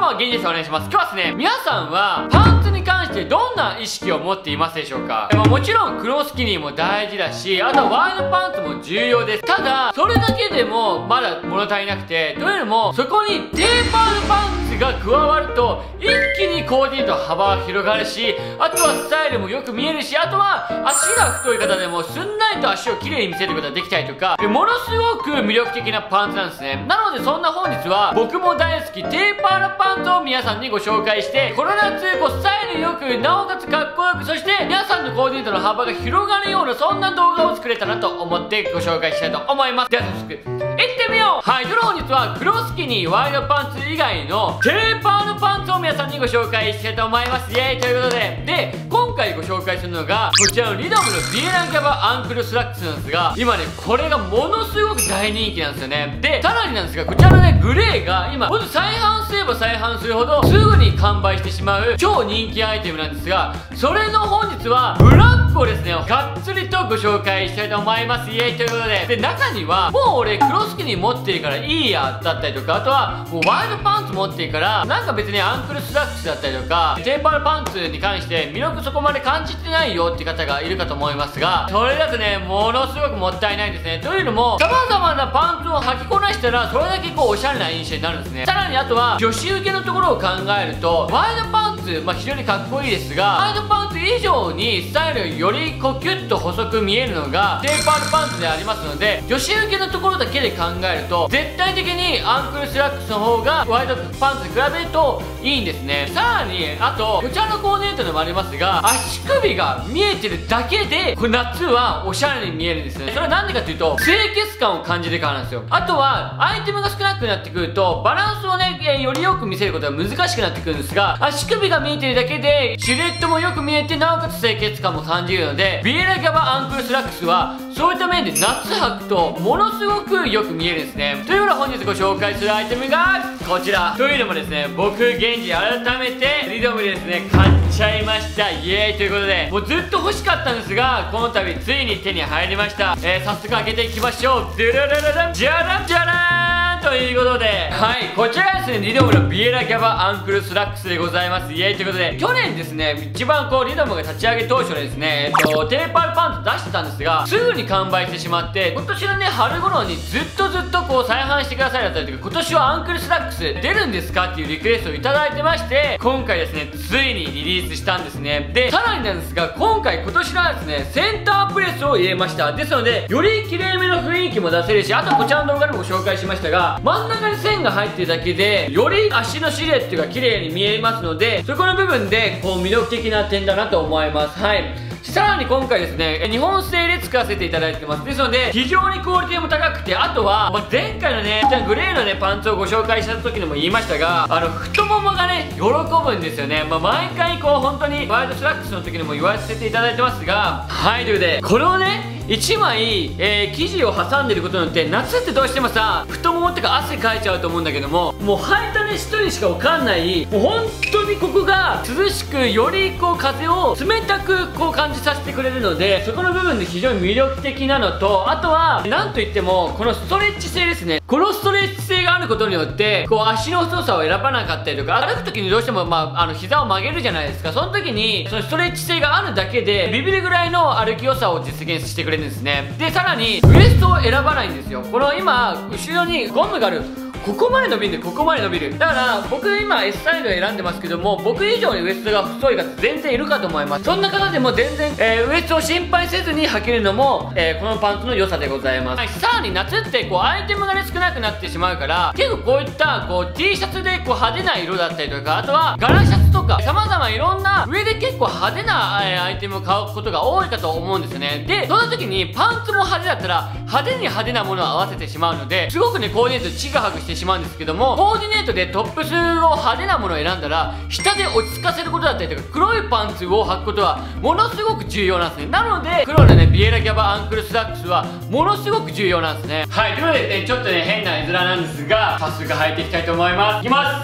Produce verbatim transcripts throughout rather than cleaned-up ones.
も、現実お願いします。今日はですね、皆さんは、パンツに関してどんな意識を持っていますでしょうか？まあ、もちろん、クロスキニーも大事だし、あとはワイドパンツも重要です。ただ、それだけでも、まだ物足りなくて、というのも、そこにテーパードパンツが加わると、一気にコーディネート幅が広がるし、あとはスタイルもよく見えるし、あとは、足が太い方でも、すんなりと足を綺麗に見せることができたりとか、ものすごく魅力的なパンツなんですね。なので、そんな本日は、僕も大好きテーパードパンツを皆さんにご紹介して、この夏、こう、スタイルよく、なおかつかっこよく、そして、皆さんのコーディネートの幅が広がるような、そんな動画を作れたらと思ってご紹介したいと思います。では、早速、行ってみよう。はい、では本日は、クロスキニーワイドパンツ以外の、テーパードパンツを皆さんにご紹介したいと思います。イェーイということで、で、今回ご紹介するのが、こちらのリドムのビエランキャバアンクルスラックスなんですが、今ね、これがものすごく大人気なんですよね。で、さらになんですが、こちらのね、グレーが今、ほんと再販すれば再販するほど、すぐに完売してしまう超人気アイテムなんですが、それの本日は、ブラックをですね、がっつりとご紹介したいと思います。イエーイということで、で、中には、もう俺、クロスキニー持ってるからいいや、だったりとか、あとは、もうワイドパンツ持ってるから、なんか別にアンクルスラックスだったりとか、テーパーパンツに関して魅力そこまで感じてないよって方がいるかと思いますが、それだとね、ものすごくもったいないんですね。というのも、様々なパンツを履きこなしたら、それだけこう、おしゃれな印象になるんですね。さらにあとは、女子受けのところを考えると、ワイドパンツ、まあ非常にかっこいいですが、ワイドパンツ以上にスタイルよりこう、キュッと細く見えるのが、テーパードパンツでありますので、女子受けのところだけで考えると、絶対的にアンクルスラックスの方が、ワイドパンツに比べるといいんですね。さらに、あと、こちらのコーディネートでもありますが、足首が見えてるだけで、これ夏はおしゃれに見えるんですね。それはなんでかというと、清潔感を感じるからなんですよ。あとは、アイテムが少なくなってくると、バランスをね、えー、よりよく見せることが難しくなってくるんですが、足首が見えてるだけで、シルエットもよく見えて、なおかつ清潔感も感じるので、ビエラキャバアンクルスラックスは、そういった面で夏履くと、ものすごくよく見えるんですね。というので本日ご紹介するアイテムが、こちら。というのもですね、僕、現時改めて、リドムでですね、買っちゃいました。イエーイということで、もうずっと欲しかったんですが、この度ついに手に入りました。えー、早速開けていきましょう。ドゥルルルルン、じゃらんじゃらーんということで、はい、こちらですね、リドムのビエラキャバアンクルスラックスでございます。イエーイということで、去年ですね、一番こう、リドムが立ち上げ当初でですね、えっと、テーパーパンツ出してたんですが、すぐに完売してしまって、今年のね、春頃にずっとずっとこう、再販してくださいだったりとか、今年はアンクルスラックス出るんですかっていうリクエストをいただいてまして、今回ですね、ついにリリースしたんですね。で、さらになんですが、今回今年のですね、センタープレスを入れました。ですので、より綺麗めの雰囲気も出せるし、あとこちらの動画でも紹介しましたが、真ん中に線が入ってるだけで、より足のシルエットが綺麗に見えますので、そこの部分で、こう魅力的な点だなと思います。はい。さらに今回ですね、日本製で使わせていただいてます。ですので、非常にクオリティも高くて、あとは、まあ、前回のね、グレーのね、パンツをご紹介した時にも言いましたが、あの、太ももがね、喜ぶんですよね。まあ、毎回こう、本当に、ワイドスラックスの時にも言わせていただいてますが、はい、ということで、これをね、いちまい、えー、生地を挟んでることによって、夏ってどうしてもさ、太ももってか汗かいちゃうと思うんだけども、もう履いたね、一人しかわかんない、もう本当にここが涼しく、よりこう風を冷たくこう感じさせてくれるので、そこの部分で非常に魅力的なのと、あとは、なんといっても、このストレッチ性ですね。このストレッチ性があることによって、こう足の太さを選ばなかったりとか、歩く時にどうしても、まあ、あの、膝を曲げるじゃないですか。その時に、そのストレッチ性があるだけで、ビビるぐらいの歩き良さを実現してくれるんですね。で、さらに、ウエストを選ばないんですよ。この今、後ろにゴムがある。ここまで伸びるんで、ここまで伸びる。だから、僕今 S サイズを選んでますけども、僕以上にウエストが太い方全然いるかと思います。そんな方でも全然、えー、ウエストを心配せずに履けるのも、えー、このパンツの良さでございます。はい、さらに夏って、こう、アイテムがね、少なくなってしまうから、結構こういった、こう、T シャツで、こう、派手な色だったりとか、あとは、柄シャツとか、様々いろんな、上で結構派手な、えー、アイテムを買うことが多いかと思うんですよね。で、その時に、パンツも派手だったら、派手に派手なものを合わせてしまうので、すごくね、コーディネートちぐはぐしてしまうんですけども、コーディネートでトップスを派手なものを選んだら、下で落ち着かせることだったりとか、黒いパンツを履くことは、ものすごく重要なんですね。なので、黒のね、ビエラキャバアンクルスラックスは、ものすごく重要なんですね。はい、ということでね、ちょっとね、変な絵面なんですが、早速履いていきたいと思います。いきます。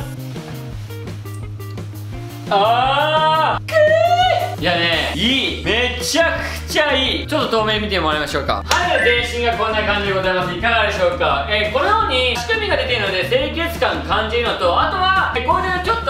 あー、くーいやね、いい、めちゃくちゃいい。ちょっと遠目見てもらいましょうか。はい、全身がこんな感じでございます。いかがでしょうか。えー、このように足首が出ているので清潔感感じるのと、あとは、えー、これでちょっ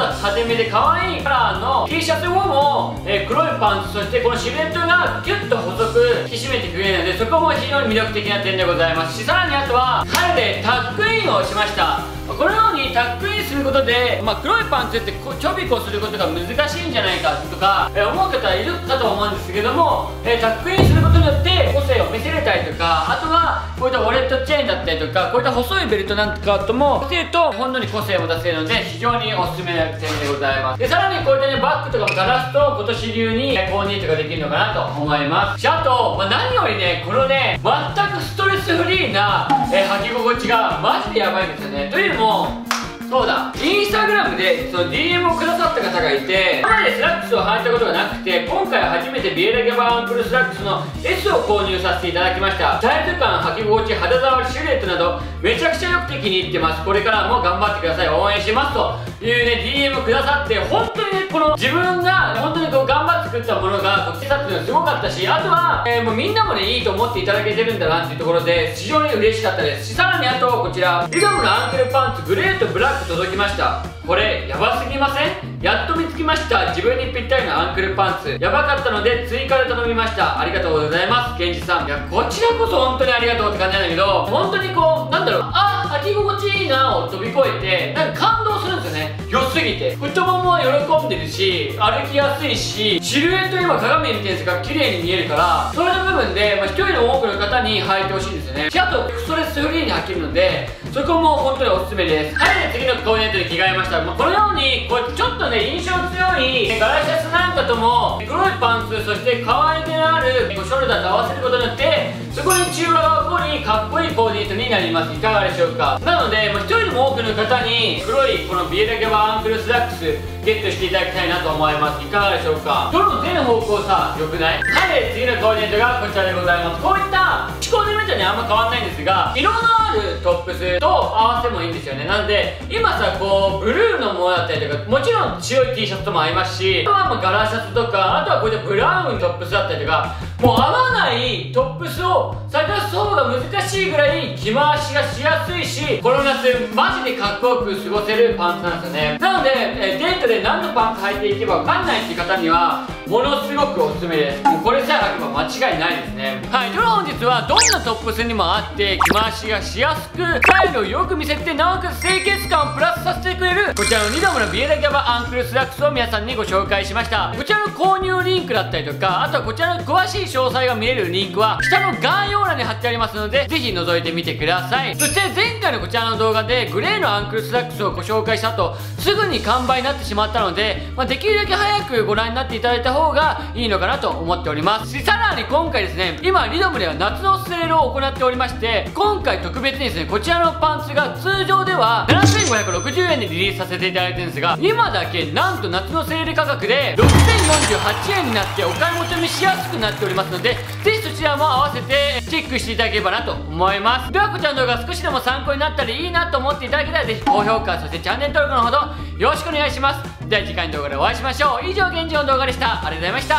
めで可愛いカラーの T シャツをも、えー、黒いパンツ、そしてこのシルエットがキュッと細く引き締めてくれるので、そこも非常に魅力的な点でございますし、さらにあとは彼でタックインをしました。このようにタックインすることで、まあ、黒いパンツってこちょびこすることが難しいんじゃないかとか、えー、思う方はいるかと思うんですけども、えー、タックインすることによって個性を見せれたりとか、あとはこういったウォレットチェーンだったりとか、こういった細いベルトなんかともつけると本当に個性を出せるので非常におすすめな点でございます。でさらにこういったねバッグとかもガラスと今年流に購入とかできるのかなと思いますし、あと、まあ、何よりねこのね全くストレスフリーな、えー、履き心地がマジでやばいんですよね。というのもそうだ、インスタグラムでその ディーエム をくださった方がいて、今までスラックスを履いたことがなくて、今回初めてビエラギャバアンクルスラックスの エス を購入させていただきました。サイズ感、履き心地、肌触り、シルエットなどめちゃくちゃよくて気に入ってます。これからも頑張ってください、応援しますというね ディーエム くださって、本当にねこの自分が本当にこう頑張って作ったものがこっちだっていうのすごかったし、あとは、えー、もうみんなもねいいと思っていただけてるんだなっていうところで非常に嬉しかったですし、さらにあとこちらリドムのアンクルパンツグレーとブラック届きました。これやばすぎません？やっと見つけました。自分にぴったりのアンクルパンツやばかったので追加で頼みました。ありがとうございます、ケンジさん。いやこちらこそ本当にありがとうって感じなんだけど、本当にこうなんだろう、あ履き心地いいなを飛び越えてなんか感動するんですよね。良すぎて太ももは喜んでるし歩きやすいし、シルエット今鏡見てるんですが綺麗に見えるから、それの部分で、まあ、一人でも多くの方に履いてほしいんですよね。しあとストレスフリーに履けるのでそこも本当におすすめです。はい、で次のコーディネートに着替えました。まあ、このようにこうやってちょっとね印象強いガラシャツなんかとも黒いパンツ、そして可愛げのあるショルダーと合わせることによってそこに中和が起こりかっこいいコーディネートになります。いかがでしょうか。なので、まあ、一人でも多くの方に黒いこのビエラギャバアンクルスラックスゲットしていただきたいなと思います。いかがでしょうか。どの全方向さ良くない？はい、次のコーディネートがこちらでございます。こういったコーディネートにあんま変わんないんですが、色のあるトップスと合わせもいいんですよね。なので今さこうブルーのものだったりとか、もちろん白い T シャツとも合いますし、あとはもうガラシャツとか、あとはこういったブラウントップスだったりとか、もう合わないトップスを探す方が難しいぐらい着回しがしやすいし、この夏マジでかっこよく過ごせるパンツなんですよね。なので、えデートで何のパンツ履いていけばわかんないっていう方にはものすごくおすすめです。もうこれさえ履けば間違いないですね。はい、では本日はどんなトップスにもあって着回しがしやすくスタイルをよく見せてなおかつ清潔感をプラスさせてくれるこちらのニドムのビエラギャバアンクルスラックスを皆さんにご紹介しました。こちらの購入リンクだったりとか、あとはこちらの詳しい詳細が見れるリンクは下の概要欄に貼ってありますのでぜひ覗いてみてください。そして前回のこちらの動画でグレーのアンクルスラックスをご紹介した後すぐに完売になってしまったので、まあ、できるだけ早くご覧になっていただいた方がいいのかなと思っておりますし、さらに今回ですね、今リドムでは夏のセールを行っておりまして、今回特別にですねこちらのパンツが通常ではななせんごひゃくろくじゅうえんでリリースさせていただいてるんですが、今だけなんと夏のセール価格でろくせんよんじゅうはちえんになってお買い求めしやすくなっておりますので、ぜひそちらも合わせてチェックしていただければなと思います。ではこちらの動画少しでも参考になったりいいなと思っていただけたらぜひ高評価、そしてチャンネル登録のほどよろしくお願いします。では次回の動画でお会いしましょう。以上現状の動画でした。ありがとうございました。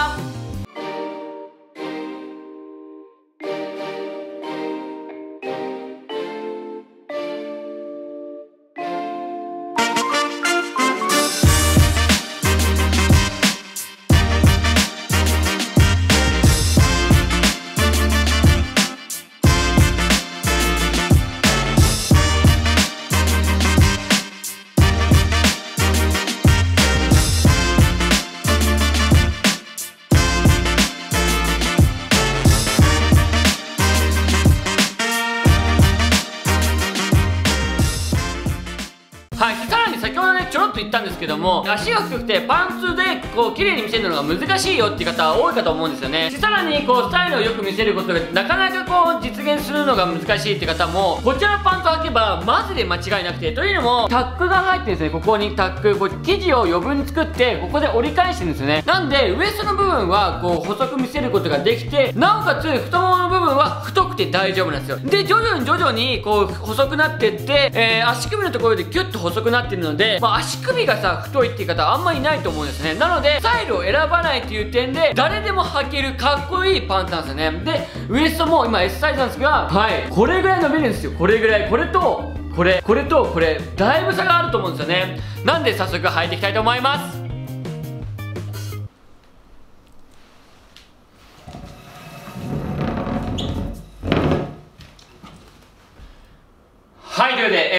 はい、さらに先ほどねちょろっと言ったんですけども、足が太くてパンツでこう綺麗に見せるのが難しいよっていう方多いかと思うんですよね。さらにこうスタイルをよく見せることがなかなかこう実現するのが難しいって方もこちらのパンツを履けばマジで間違いなくて、というのもタックが入ってるんですね。ここにタック、こう生地を余分に作ってここで折り返してるんですよね。なんでウエストの部分はこう細く見せることができて、なおかつ太ももの部分は太くて大丈夫なんですよ。で徐々に徐々にこう細くなってって、えー、足首のところでキュッと細くなってるので、まあ、足首がさ太いっていう方あんまりいないと思うんですね。なのでスタイルを選ばないっていう点で誰でも履けるかっこいいパンツなんですよね。でウエストも今 エス サイズなんですが、はいこれぐらい伸びるんですよ。これぐらい、これとこれこれとこれだいぶ差があると思うんですよね。なんで早速履いていきたいと思います。はい、ということで